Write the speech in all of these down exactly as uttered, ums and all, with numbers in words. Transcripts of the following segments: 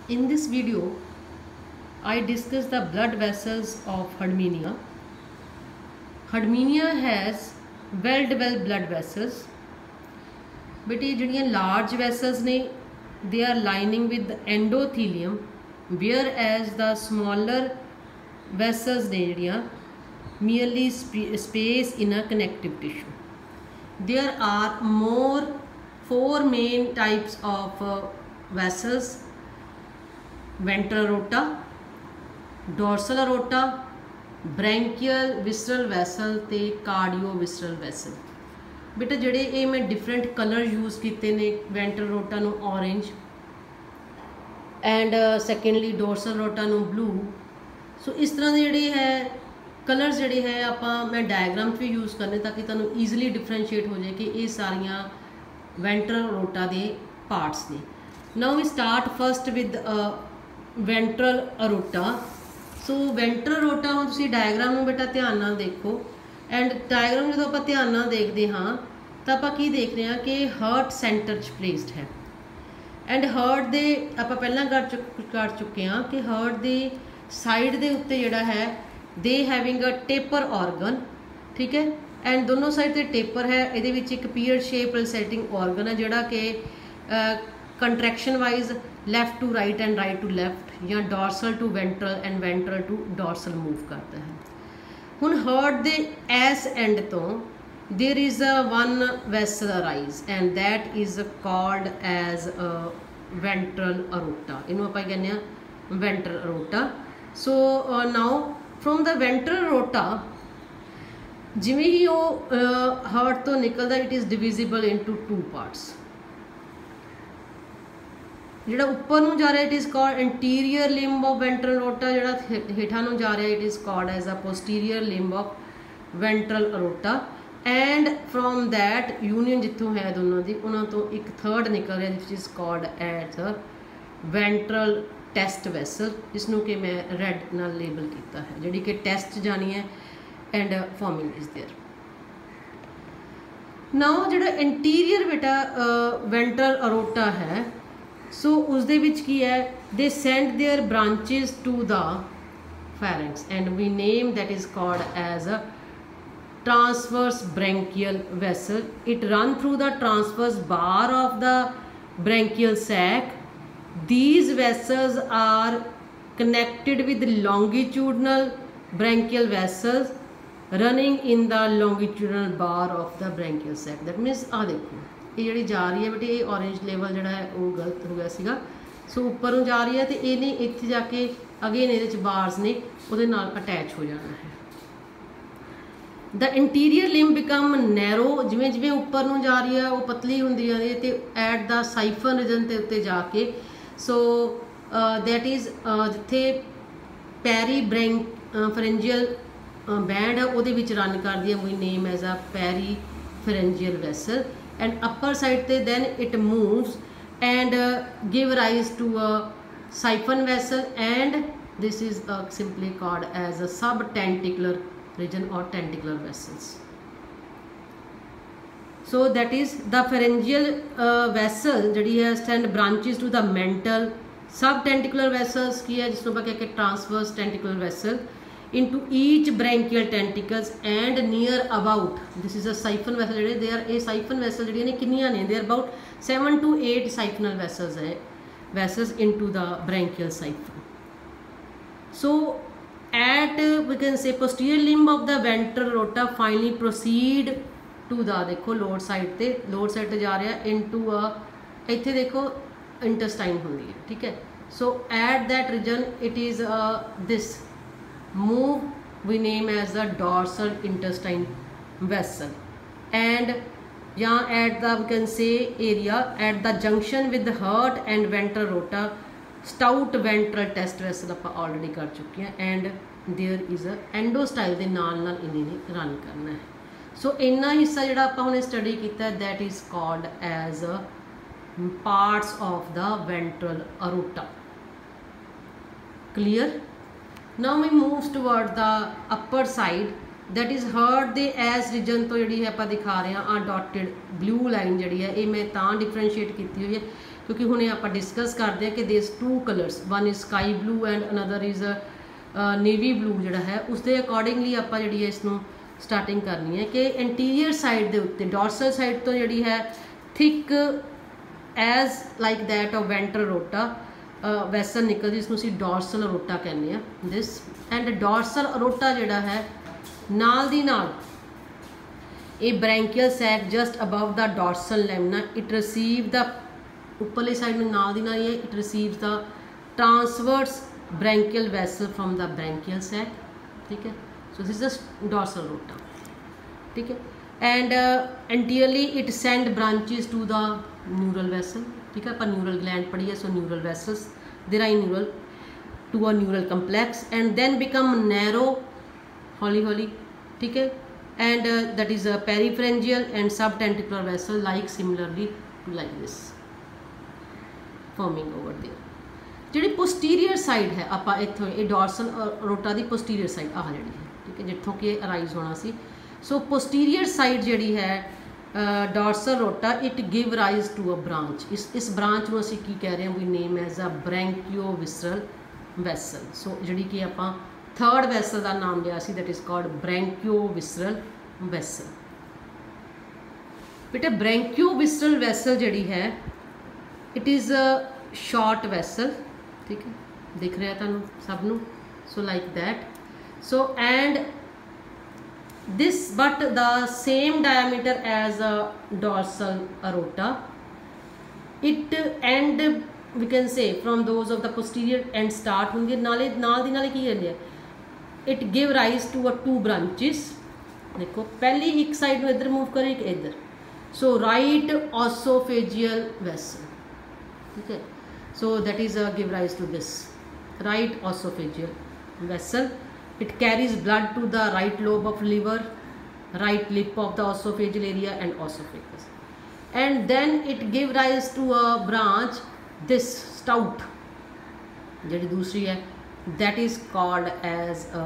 In this video, I discuss the blood vessels of Herdmania. Herdmania has well-developed blood vessels, but ये जिहड़ियां large vessels ने, they are lining with the endothelium, whereas the smaller vessels ने जिहड़ियां merely space in a connective tissue. There are more four main types of uh, vessels: ventral aorta, dorsal aorta, branchial visceral vessel ते cardio-visceral vessel. बेटा जिहड़े ये मैं different colour use किए ने, ventral aorta नू orange and secondly dorsal aorta नू blue. So इस तरह के जिहड़े है कलर्स जिहड़े है आपां मैं डायग्राम भी यूज़ करने ताकि तुहानूं ईजिली डिफरेंशिएट हो जाए कि ये सारियां वेंट्रल aorta दे पार्ट्स ने. Now we start first with ventral aorta. So ventral aorta हम तुसीं डायग्राम में बेटा ध्यान नाल देखो एंड डायग्राम जो आप ध्यान नाल देखते हाँ तो आप की देख रहे हैं कि हार्ट सेंटर च प्लेस्ड है एंड हार्ट दे आप पहला कर चुक कर चुके हैं कि हार्ट दे साइड दे उत्ते जिहड़ा है दे हैविंग अ टेपर ऑर्गन. ठीक है, एंड दोनों साइड ते टेपर है. ये एक पीयर शेप पल्सेटिंग ऑर्गन है जिहड़ा कि contraction wise left to right and right to left या dorsal to ventral and ventral to dorsal move करता है. हुण हार्ट दे एस एंड तो there is a one vessel arise and that is called as a ventral aorta. इनू आपां कहने आ ventral aorta. So now from the ventral aorta जिवें ही वो हार्ट तो निकलदा it is divisible into two parts. जिहड़ा उपर नूं जा रहा it is called interior limb of ventral aorta. जिहड़ा हेठां नूं जा रहा it is called as a posterior limb of ventral aorta. And from that union जितों है दोनों की उन्होंने तो एक थर्ड निकल रहा which is called as a ventral test vessel, जिसनों कि मैं रैड नाल लेबल किया है, जिहड़ी कि टेस्ट जानी है and forming is there. Now जिहड़ा इंटीरियर बेटा वेंट्रल aorta है सो so, उसदे विच की है they send their branches to the pharynx and we name that is called as a transverse branchial vessel. It run through the transverse bar of the branchial sac. These vessels are connected with longitudinal branchial vessels running in the longitudinal bar of the branchial sac. That means आ देखो ये जिहड़ी जा रही है बेटे ये orange level जिहड़ा है वो गलत हो गया सीगा. सो उपर नूं जा रही है तो इहने इत्थे जाके अगेन इहदे च बार्स ने उहदे नाल अटैच हो जाना है. The interior limb become narrow, जिमें जिमें उपर नूं जा रही है वो पतली होंदी जा रही है तो एट द साइफन रीजन के उत्ते जाके सो दैट इज़ जिथे पैरी ब्रैंक फरेंजियल बैंड है वो रन कर दी है we name as a peripharyngeal vessel. And upper side ते then it moves and give rise to a siphon vessel and this is simply called as a subtentacular region or tentacular vessels. So that is the pharyngeal uh, vessel जिहड़ी है send branches to the mental subtentacular vessels की है जिसको ਆਪਾਂ कहते हैं transverse tentacular vessel into each branchial tentacles and near about this is a siphon vessel जिहड़े they are a siphon vessel जिहड़ियां ने किन्नियां ने they are about seven to eight siphonal vessels है vessels into the branchial siphon. So at uh, we can say posterior limb of the ventral aorta finally proceed to the देखो lower side ते lower side ते जा रहा है into a इत्थे देखो intestine होंदी है. ठीक है, so at that region it is this move we name as the dorsal intestine vessel and या at the we can say area at the junction with the heart and ventral aorta stout ventral test vessel आप already कर चुके हैं and there is a endostyle के नाल नाल इन्हें run करना है. सो so, इन्ना हिस्सा जिहड़ा आपां हुणे स्टडी किया that is called as a parts of the ventral aorta. Clear. Now we moves toward the upper side that is heart दे एस रीजन तो जी आप दिखा रहे हैं आ डॉटेड ब्लू लाइन जी है ये मैं तां डिफरेंशिएट की हुई है क्योंकि हुणे आपां डिस्कस करते हैं कि there two colours, one is sky blue and another is navy blue जिहड़ा है, उसके अकॉर्डिंगली आपां जिहड़ी है इसनूं स्टार्टिंग करनी है कि इंटीरियर साइड के उत्ते डॉर्सल साइड तो जिहड़ी है thick as like that of ventral aorta vessel निकलदी, जिसनूं असीं डॉर्सल अरोटा कहने हैं दिस। एंड डॉर्सल अरोटा जिहड़ा है नाल दी नाल a branchial sac just above the dorsal lamina, it receive the उपरली साइड में नाल दी नाल ही it receive the transverse branchial vessel from the branchial sac, ठीक है। So this is the dorsal aorta, ठीक है। And anteriorly it send branches to the neural vessel, ठीक है। पर न्यूरल ग्लैंड पढ़ी है, so neural vessels there are neural to a neural complex and then become narrow हौली हौली, ठीक है। And that is a peripharyngeal and subtentacular vessel like similarly to like this forming over there. जिहड़ी posterior side है आपां इत्थों ये dorsal aorta दी पोस्टीरियर साइड आह जिहड़ी है, ठीक है, जित्थों कि अराइज होना सी। सो पोस्टीरियर साइड जिहड़ी है dorsal aorta it give rise to a branch, इस इस ब्रांच में असीं की कह रहे हैं we name as a branchiovisceral vessel. So जिहड़ी कि आपां थर्ड वैसल का नाम लिया सी that is called branchiovisceral vessel. बेटा ब्रैंकियोविसरल वैसल जिहड़ी है it is a short vessel, ठीक है, दिख रहा है तुहानूं सबनूं, so like that. So and this but the same diameter as a dorsal aorta, it end we can say from those of the posterior and start होंगे नाले नाल दी नाले की कहते हैं it give rise to a two branches। देखो पहली एक साइड में इधर मूव करें एक इधर, so right osophageal vessel, ठीक है। so that is a give rise to this right osophageal vessel। It carries blood to the right lobe of liver, right lip of the esophageal area and esophagus, and then it give rise to a branch this stout जिहड़ी दूसरी है that is called as a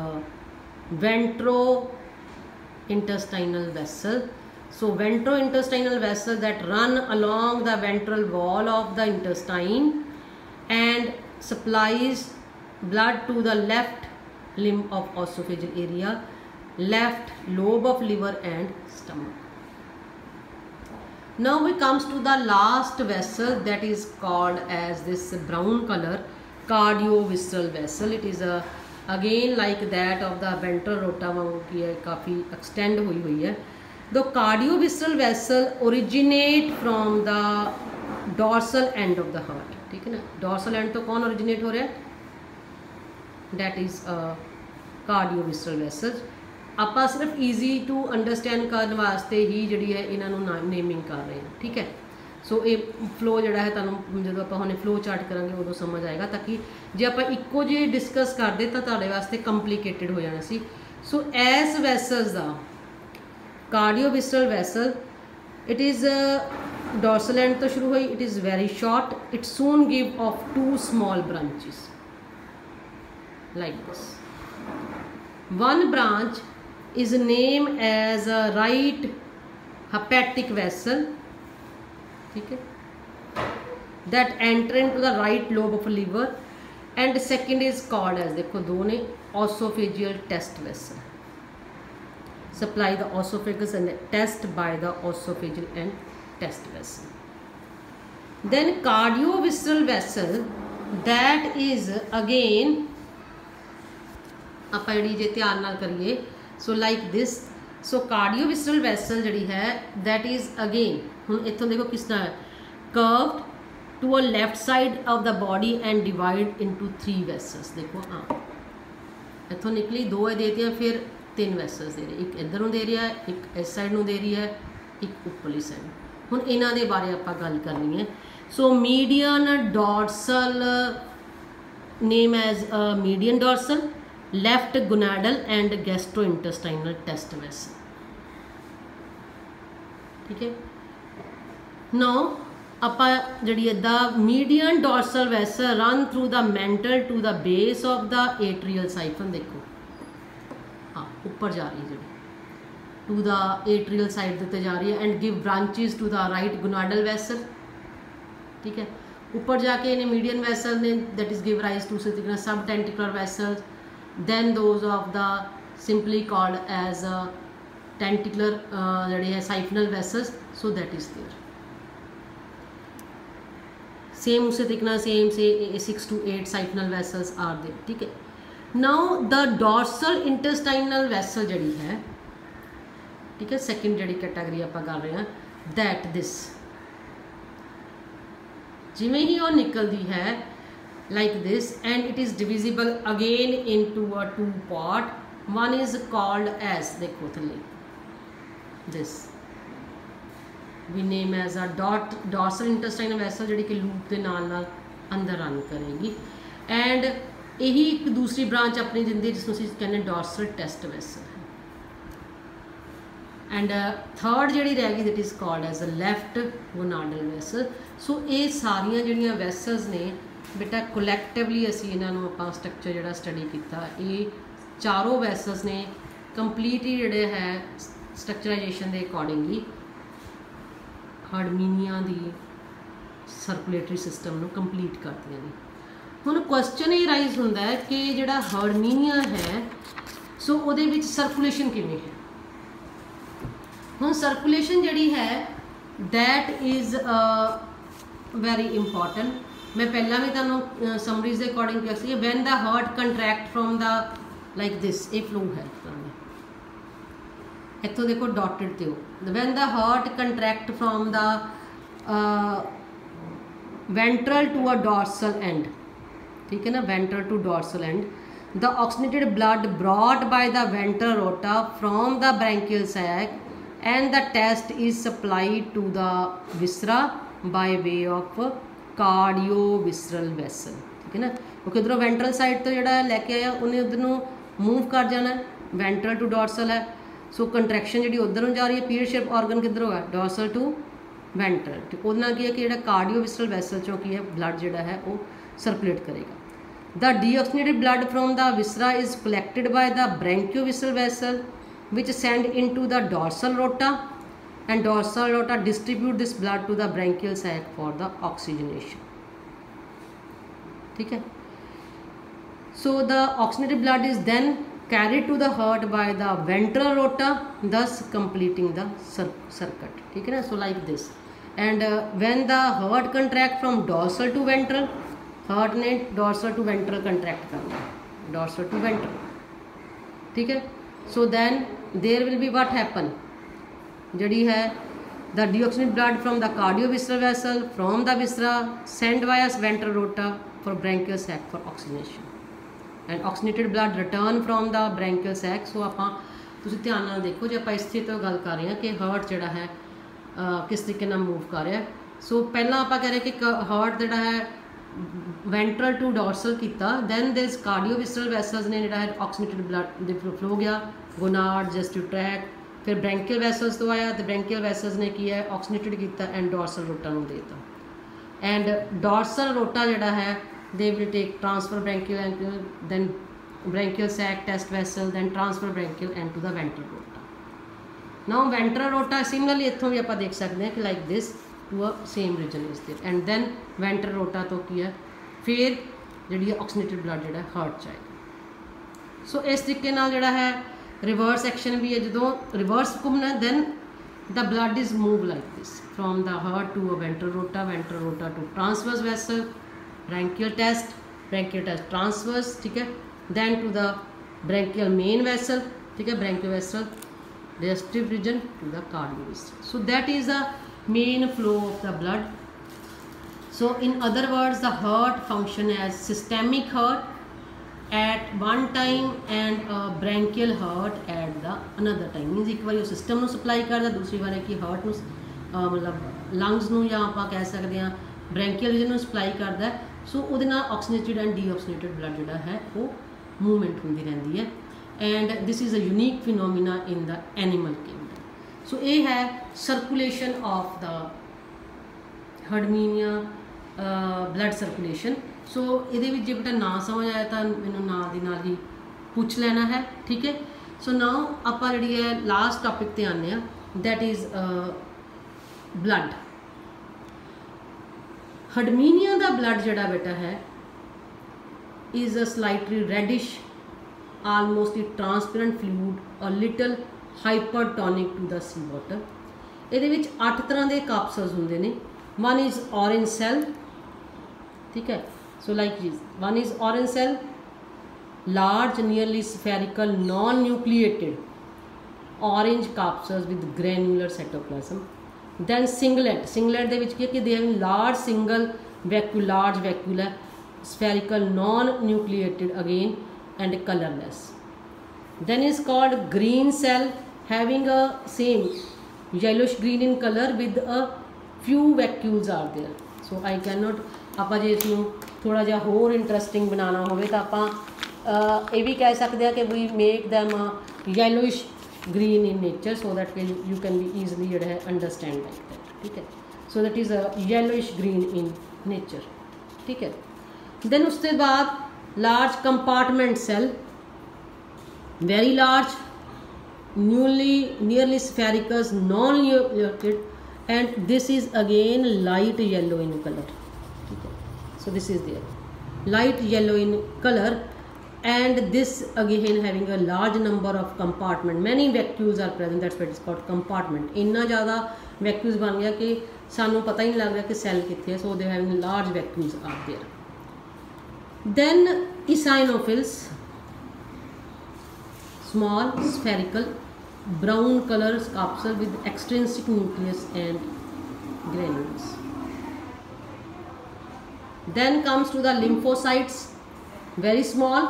ventrointestinal vessel। So ventrointestinal vessel that run along the ventral wall of the intestine and supplies blood to the left limb of esophageal area, left lobe of liver and stomach। Now we comes to the last vessel that is called as this brown color cardiovisceral vessel। It is a again like that of the ventral aorta वांगू की है, काफ़ी extend हुई हुई है। The cardiovisceral vessel originate from the dorsal end of the heart, ठीक है ना। dorsal end तो कौन originate हो रहा है, that is a cardiovascular vessels। ਆਪਾਂ सिर्फ ईजी टू अंडरस्टैंड करने वास्ते ही जिहड़ी है इन्हों नेमिंग कर रहे हैं, ठीक है। सो ये फ्लो जिहड़ा है तुहानूं जदों आपां हुणे फ्लो चार्ट करांगे उदों समझ आएगा, ताकि जे आपां इक्को जे डिस्कस करदे तां तुहाडे वास्ते कंप्लीकेटेड हो जाना सी। सो एस वैसल्स दा cardiovisceral vessel it is dorsal and तो शुरू हुई, it is very short, it soon give off two small branches like this। one branch is named as a right hepatic vessel, ठीक है, that enter into the right lobe of liver, and second is called as देखो दो ने esophageal test vessel, supply the esophagus and test by the esophageal and test vessel। then cardiovisceral vessel that is again ਆਪਾਂ ਜਿਹੜੀ ਜੇ ਧਿਆਨ ਨਾਲ ਕਰੀਏ so like this. So cardiovisceral vessel जी है दैट इज़ अगेन हुण इत्थों देखो किस तरह है curved to a left side of the body and divide into three vessels. देखो हाँ इत्थों निकली दो है दे दिया, फिर तीन वैसल्स दे रहे, एक इधरों दे रहा है, एक इस साइड में दे रही है, एक उपरली साइड। हुण इन्हां दे बारे आपां गल करनी है। So median dorsal name as a median dorsal, left gonadal and gastrointestinal test vessel, ठीक है। now ਆਪਾਂ ਜਿਹੜੀ the median dorsal vessel run through the mantle to the base of the atrial siphon। देखो हाँ ऊपर जा रही है जी to the atrial side देते जा रही है and give branches to the right gonadal vessel, ठीक है। ऊपर जाके इन्हें मीडियन वैसल ने that is give rise to subtentacular vessels, then those of the simply called as tentacular जड़े है siphonal vessels, so that is there same उसे देखना सेम से six to eight siphonal vessels are there, ठीक है। Now the dorsal intestinal vessel जड़ी है, ठीक है, सैकेंड जड़ी कैटेगरी आप कर रहे हैं, दैट दिस जिमें ही वो निकलती है like this and it is divisible again into a two part, one is called as, देखो थले this we name as a dot dorsal intestinal vessel जी कि लूप के नाल नाल अंदर रन करेगी, एंड यही एक दूसरी ब्रांच अपनी दिंदी जिसमें असीं कहने डॉर्सल टेस्ट वैसल है, एंड थर्ड जी रह गई that is called as a left gonadal vessel. So ये सारिया जिहड़ियां वैसल्स ने बेटा कोलैक्टिवली असीं इन्हां नूं आपां स्ट्रक्चर जिहड़ा स्टडी कीता, ये चारों वैसल्स ने कंप्लीटली जिहड़े है स्ट्रक्चराइजेशन के अकॉर्डिंगली हार्डमीनिया दी सर्कुलेटरी सिस्टम नूं कंप्लीट करदियां ने। हुण क्वेश्चन ये राइज हुंदा है कि जिहड़ा हार्डमीनिया है सो उहदे विच सर्कुलेशन किवें है। हुण सर्कुलेशन जिहड़ी है दैट इज़ वेरी इंपॉर्टेंट, मैं पहला भी तुहानूं समरीज के अकॉर्डिंग किया सी, when the heart contract from the like this, ये फ्लो है इत्थों देखो डॉटेड ते हो, when the heart contract from the ventral to a dorsal end, ठीक है ना, ventral to dorsal end, the oxygenated blood brought by the ventral aorta from the branchial sac and the test is supplied to the viscera by way of cardiovisceral vessel, ठीक है ना, क्योंकि उधरों ventral side तो जोड़ा लैके आया उन्हें उधर मूव कर जाना है, वेंट्रल टू डॉर्सल है, सो कंट्रैक्शन जी उधरों जा रही है, पीयर शेप ऑर्गन किधरों है डॉर्सल टू वेंट्रल, ठीक उन्होंने की है कि जो कार्डियो विसरल वैसल चों की है ब्लड जोड़ा है वो सर्कुलेट करेगा। The deoxygenated blood from the viscera is collected by the branchiovisceral vessel which send into the dorsal rota and dorsal rota distribute this blood to the branchial sac for the oxygenation, ठीक है। So the oxygenated blood is then carried to the heart by the ventral rota, thus completing the circuit, ठीक है ना। So like this, and uh, when the heart contract from dorsal to ventral, heart ने dorsal to ventral contract करना, dorsal to ventral, ठीक है। So then there will be what happen, जड़ी है the deoxygenated blood from the cardiovisceral vessel from the viscera sent via ventral rota for branchial sac for oxygenation, and oxygenated blood return from the branchial sac। so ਆਪਾਂ ਤੁਸੀਂ ਧਿਆਨ ਨਾਲ ਦੇਖੋ, ਜੇ ਆਪਾਂ ਇਸ ਚੀਜ਼ ਤੋਂ ਗੱਲ ਕਰ ਰਹੇ ਹਾਂ ਕਿ ਹਾਰਟ ਜਿਹੜਾ ਹੈ ਕਿਸ ਤਰੀਕੇ ਨਾਲ ਮੂਵ ਕਰ ਰਿਹਾ, ਸੋ ਪਹਿਲਾਂ ਆਪਾਂ ਕਹਿ ਰਹੇ ਕਿ ਹਾਰਟ ਜਿਹੜਾ ਹੈ ਵੈਂਟਰਲ ਟੂ ਡੋਰਸਲ ਕੀਤਾ, ਦੈਨ ਦਿਸ ਕਾਰਡੀਓਵਿਸਰਲ ਵੈਸਲਸ ਨੇ ਜਿਹੜਾ ਹੈ ਆਕਸੀਜਨੇਟਡ ਬਲੱਡ ਦੇ ਫਲੋ ਗਿਆ ਗੋਨਾਡ ਜਸਟਿਵ ਟਰੈਕ, फिर ब्रैंकियल वैसल्स तो आया तो ब्रैंकियल वैसल्स ने किया ऑक्सीनेटेड किया एंड डॉर्सल रोटा नूं देता, एंड डॉर्सल रोटा जिहड़ा है they will take transfer branchial then branchial sac test vessel then transfer branchial and to the ventral aorta. Now ventral aorta similarly इत्थों भी आप देख सकते हैं कि like this to a same region is there, and then ventral aorta तो की है फिर जिहड़ी ऑक्सीनेटेड ब्लड जिहड़ा हार्ट च आएगा। सो इस तरीके नाल जिहड़ा है रिवर्स एक्शन भी है, जो रिवर्स घूमना then the blood is move like this from the heart to a ventral aorta, ventral aorta to transverse vessel, branchial test, branchial test transverse, ठीक है, then to the branchial main vessel, ठीक है, branchial vessel digestive region to the cardio vessel. So that is the main flow of the blood. So in other words the heart function as systemic heart at one time and a branchial heart at the another time, means एक बार system ਨੂੰ supply करता, दूसरी बार कि heart ਨੂੰ मतलब lungs ਨੂੰ ਜਾਂ ਆਪਾਂ ਕਹਿ ਸਕਦੇ ਹਾਂ ब्रैंकियल रीजन ਨੂੰ सप्लाई करता है। सो ਉਹਦੇ ਨਾਲ ऑक्सीनेटेड एंड ਡੀਆਕਸੀਨੇਟਡ ब्लड ਜਿਹੜਾ ਹੈ ਉਹ मूवमेंट ਹੁੰਦੀ ਰਹਿੰਦੀ ਹੈ, and this is a unique phenomena in the animal kingdom. So ये है circulation of the Herdmania blood circulation. So ये जे बेटा ना समझ आया तो मैंने ना दे नाल ही पूछ लेना है, ठीक है। सो नाउ आप जी है लास्ट टॉपिक ते आने दैट इज़ ब्लड। हडमीनिया का ब्लड जड़ा बेटा है is a slightly reddish almostly transparent fluid और little hypertonic to the sea water. ਇਹਦੇ ਵਿੱਚ ਅੱਠ ਤਰ੍ਹਾਂ ਦੇ ਕਾਪਸल्स ਹੁੰਦੇ ਨੇ। वन इज़ ऑरेंज सेल, ठीक है। So like this, one is orange cell, large nearly spherical non nucleated orange capsules with granular cytoplasm. Then singlet, singlet they which की कि they have large single vacuole, large vacuole है, spherical non nucleated again and colourless. then is called green cell having a same yellowish green in color with a few vacuoles are there। so I cannot ਆਪਾਂ ਜੇ ਇਸਨੂੰ ਥੋੜਾ ਜਿਹਾ ਹੋਰ interesting ਬਣਾਉਣਾ ਹੋਵੇ ਤਾਂ ਆਪਾਂ ਇਹ ਵੀ ਕਹਿ ਸਕਦੇ ਹਾਂ ਕਿ we make them yellowish green in nature so that you can be easily ਜਿਹੜਾ ਹੈ understand like that, ठीक है। so that is a yellowish green in nature, ठीक है। then ਉਸ ਤੋਂ ਬਾਅਦ large compartment cell, very large, newly nearly sphericus, non-nucleated, and this is again light yellow in color, okay। so this is there light yellow in color, and this again having a large number of compartment, many vacuoles are present, that's why it's called compartment। इन्ना ज़्यादा vacuoles बन गया कि सानू पता ही नहीं लग रहा कि cell कितने है, so they having large vacuoles are there। then eosinophils, small spherical brown color capsule with extrinsic nucleus and granules। then comes to the lymphocytes, very small,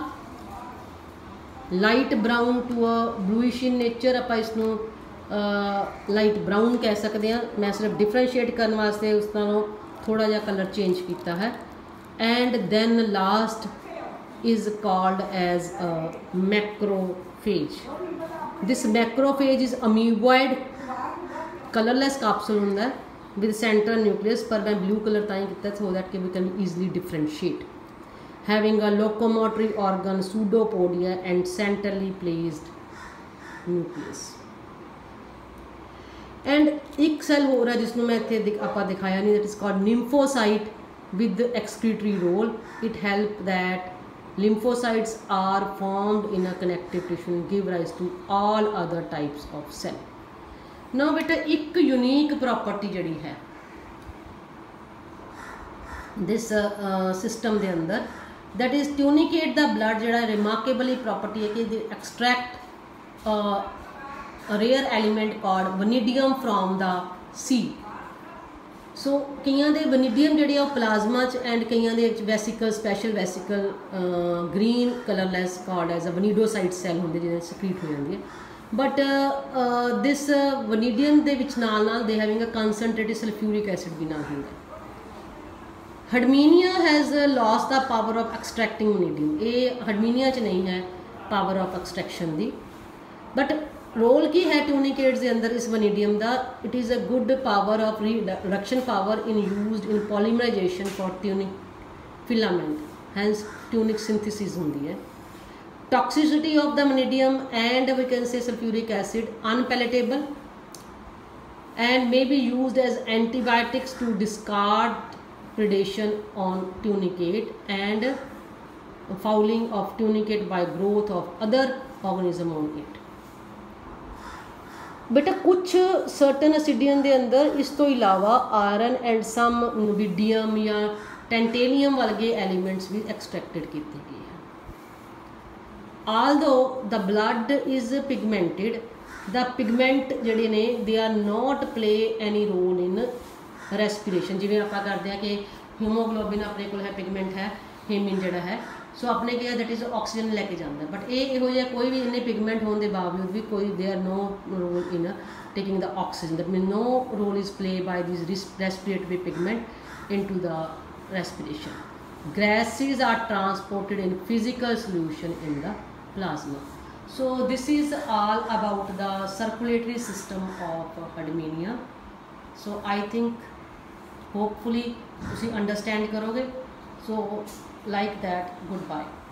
light brown to a bluish in nature। आप इसनों light brown कह सकते हैं, मैं सिर्फ differentiate करने वास्ते उस तरह थोड़ा जा कलर चेंज किया है। And then last is called as a macrophage. This macrophage is amoeboid, colourless capsule होंदा है विद सेंट्रल न्यूक्लियस, पर मैं ब्लू कलर ताई किया so that we can easily differentiate. Having a locomotory organ, pseudopodia and centrally placed nucleus. And एक cell हो रहा है जिसमें मैं इतने आप दिखाया नहीं, that is called lymphocyte with excretory role। it help that lymphocytes are formed in a connective tissue and give rise to all other types of cell। now बेटा एक unique property जड़ी है this uh, uh, system दे अंदर, that is tunicate the blood, जड़ा remarkably property है कि they extract uh, a rare element called vanadium from the sea। सो कईयां दे वनीडियम जिहड़े plasma च एंड कईयां दे vesicle, special vesicle green colourless called as a vanadocyte cell होंदे जिहदे सक्रीट हो जांदी है। बट दिस वनीडियम दे विच नाल नाल they having a concentrated sulphuric acid भी नाल हुंदा। Herdmania has lost the power of extracting vanadium. ये हडमीनिया च नहीं है पावर ऑफ एक्सट्रैक्शन दी, बट रोल की है ट्यूनिकेट्स के अंदर इस वनीडियम का। It is a good power of reduction power in used in polymerization for tunic filament, hence tunic synthesis होंदी है। Toxicity of the vanadium and we can say sulphuric acid unpalatable and may be used as antibiotics to discard predation on tunicate and fouling of tunicate by growth of other organism on it. बेटा कुछ certain ascidian के अंदर इस तो इलावा iron and some विडियम या टेंटेलियम वर्गे elements भी एक्सट्रैक्टेड किए गए हैं। Although the blood is pigmented, the pigment जिहड़े ने they are not play any role in respiration. जिवें आपां करदे हैं कि हीमोग्लोबिन अपने कोल है, पिगमेंट है, हेमिन जिहड़ा है सो अपने क्या दैट इज़ ऑक्सीजन लैके जाता है। बट ये इहो जिहा कोई भी इन्ने पिगमेंट होने के बावजूद भी कोई they are no role in taking the oxygen, that mean no role is play by this respiratory pigment in to the respiration। Gases are transported in physical solution in the plasma। So this is all about the circulatory system of hydramnion। So I think hopefully तुसी understand करोगे। So like that, goodbye।